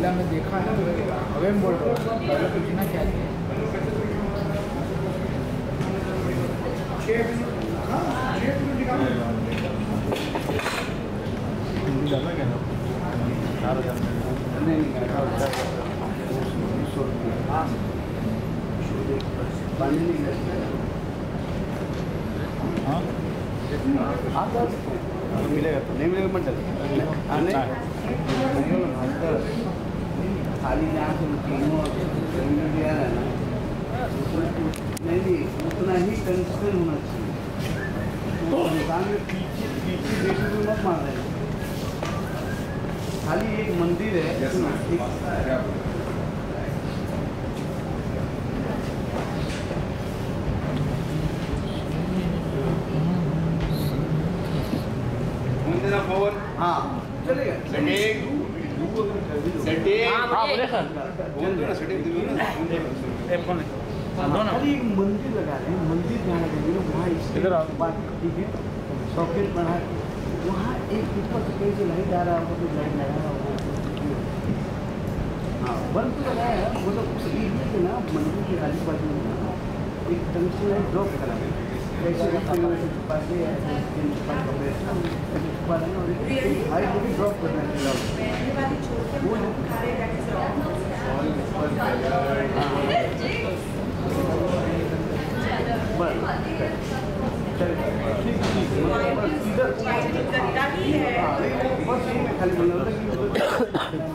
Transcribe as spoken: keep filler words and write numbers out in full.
जिला में देखा है, अवे में बोल रहा हूँ पहले पूछना क्या है। हिंदी डालना क्या ना चार हज़ार नहीं नहीं हाँ हाँ मिलेगा तो नहीं मिलेगा मत आने खाली जहाँ से दिया है ना नहीं नहीं उतना ही कंसिडर होना चाहिए। तो इंसान में पीछे पीछे देखने में मत मार रहे खाली एक मंदिर है फोन हाँ चलेगा सेटिंग सेटिंग हाँ बोले सर फोन तो ना सेटिंग दियो ना फोन दोनों खाली एक मंदिर लगा रहे हैं मंदिर जहाँ लगेंगे वहाँ इधर बात ठीक है सॉकेट बना वहाँ एक ऊपर से कहीं से लाइट आ रहा होगा तो लाइट लगा रहा होगा हाँ बल्ब तो लगाया है वो तो उस एरिया के ना मंदिर के आजू बाजू में ना एक टंगस्टन लाइट ड्रॉप करा है ऐसे पास ही है हाई भी ड्रॉप करना चाहिए वो खाली